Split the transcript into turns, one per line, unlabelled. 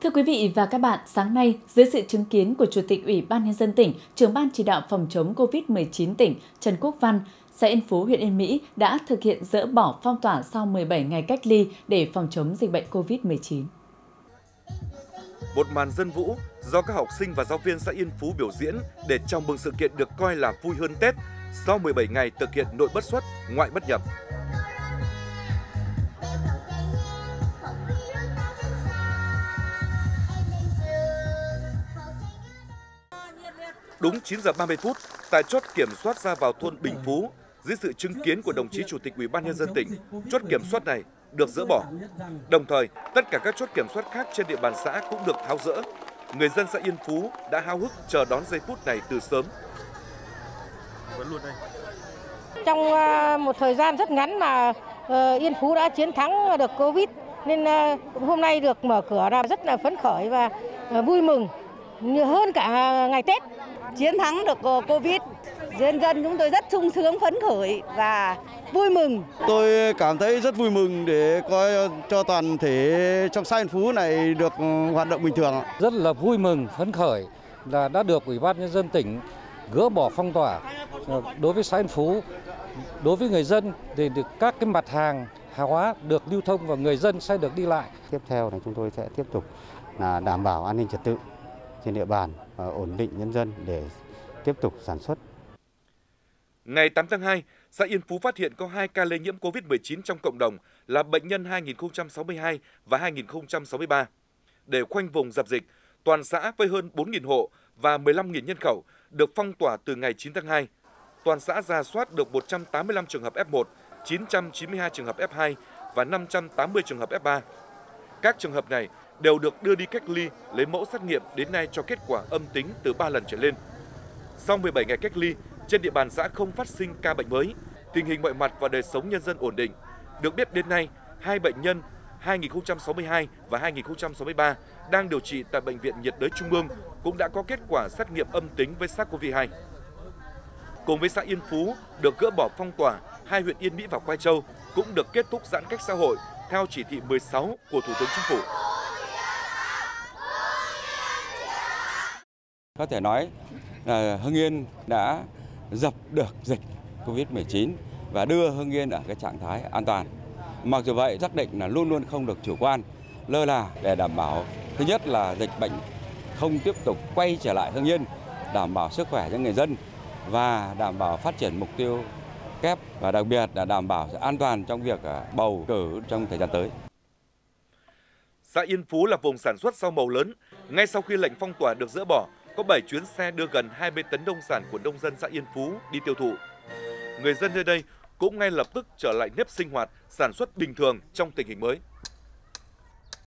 Thưa quý vị và các bạn, sáng nay, dưới sự chứng kiến của Chủ tịch Ủy ban Nhân dân tỉnh, Trưởng ban chỉ đạo phòng chống COVID-19 tỉnh Trần Quốc Văn, xã Yên Phú, huyện Yên Mỹ đã thực hiện dỡ bỏ phong tỏa sau 17 ngày cách ly để phòng chống dịch bệnh COVID-19.
Một màn dân vũ do các học sinh và giáo viên xã Yên Phú biểu diễn để chào mừng sự kiện được coi là vui hơn Tết sau 17 ngày thực hiện nội bất xuất, ngoại bất nhập. Đúng 9 giờ 30 phút, tại chốt kiểm soát ra vào thôn Bình Phú, dưới sự chứng kiến của đồng chí Chủ tịch Ủy ban Nhân dân tỉnh, chốt kiểm soát này được dỡ bỏ. Đồng thời, tất cả các chốt kiểm soát khác trên địa bàn xã cũng được tháo dỡ. Người dân xã Yên Phú đã háo hức chờ đón giây phút này từ sớm.
Trong một thời gian rất ngắn mà Yên Phú đã chiến thắng được Covid, nên hôm nay được mở cửa ra rất là phấn khởi và vui mừng nhiều hơn cả ngày Tết.
Chiến thắng được Covid, nhân dân chúng tôi rất sung sướng, phấn khởi và vui mừng.
Tôi cảm thấy rất vui mừng để coi cho toàn thể trong xã Yên Phú này được hoạt động bình thường.
Rất là vui mừng, phấn khởi là đã được Ủy ban Nhân dân tỉnh gỡ bỏ phong tỏa đối với xã Yên Phú. Đối với người dân thì được các cái mặt hàng hóa được lưu thông và người dân sẽ được đi lại.
Tiếp theo là chúng tôi sẽ tiếp tục là đảm bảo an ninh trật tự trên địa bàn, ổn định nhân dân để tiếp tục sản xuất.
Ngày 8 tháng 2, xã Yên Phú phát hiện có 2 ca lây nhiễm COVID-19 trong cộng đồng là bệnh nhân 2062 và 2063. Để khoanh vùng dập dịch, toàn xã với hơn 4.000 hộ và 15.000 nhân khẩu được phong tỏa từ ngày 9 tháng 2. Toàn xã rà soát được 185 trường hợp F1, 992 trường hợp F2 và 580 trường hợp F3. Các trường hợp này đều được đưa đi cách ly, lấy mẫu xét nghiệm đến nay cho kết quả âm tính từ 3 lần trở lên. Sau 17 ngày cách ly, trên địa bàn xã không phát sinh ca bệnh mới, tình hình mọi mặt và đời sống nhân dân ổn định. Được biết đến nay, 2 bệnh nhân 2062 và 2063 đang điều trị tại Bệnh viện nhiệt đới Trung ương cũng đã có kết quả xét nghiệm âm tính với SARS-CoV-2. Cùng với xã Yên Phú được gỡ bỏ phong tỏa, 2 huyện Yên Mỹ và Quai Châu cũng được kết thúc giãn cách xã hội theo chỉ thị 16 của Thủ tướng Chính phủ.
Có thể nói là Hưng Yên đã dập được dịch Covid-19 và đưa Hưng Yên ở cái trạng thái an toàn. Mặc dù vậy, xác định là luôn luôn không được chủ quan, lơ là để đảm bảo thứ nhất là dịch bệnh không tiếp tục quay trở lại Hưng Yên, đảm bảo sức khỏe cho người dân và đảm bảo phát triển mục tiêu kép và đặc biệt là đảm bảo sự an toàn trong việc bầu cử trong thời gian tới.
Xã Yên Phú là vùng sản xuất rau màu lớn. Ngay sau khi lệnh phong tỏa được dỡ bỏ, có 7 chuyến xe đưa gần 20 tấn nông sản của nông dân xã Yên Phú đi tiêu thụ. Người dân nơi đây cũng ngay lập tức trở lại nếp sinh hoạt, sản xuất bình thường trong tình hình mới.